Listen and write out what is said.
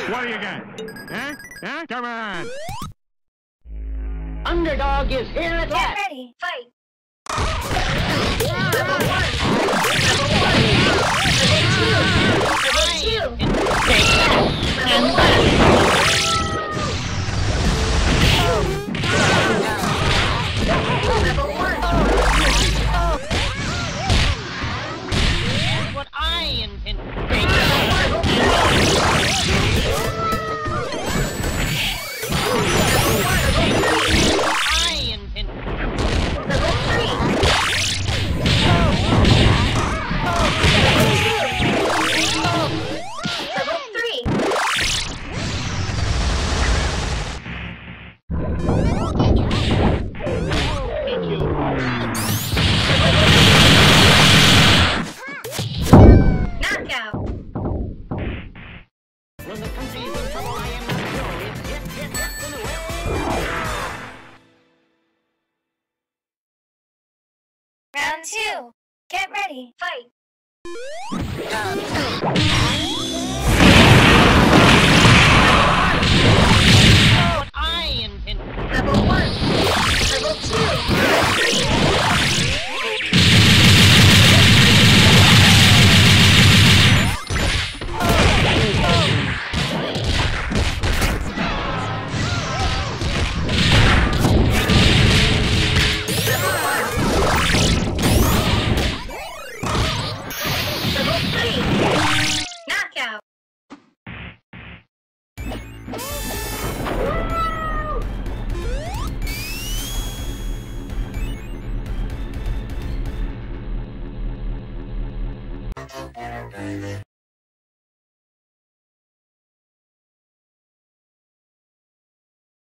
What do you got? Huh? Huh? Come on. Underdog is here at last. Get ready, fight. Take that and that. What I intend to take I intend Knockout. When the country is in trouble, I am not sure. It's in a way. Round 2. Get ready, fight. What I intend Level 1. Level 2. Level 3. Knockout.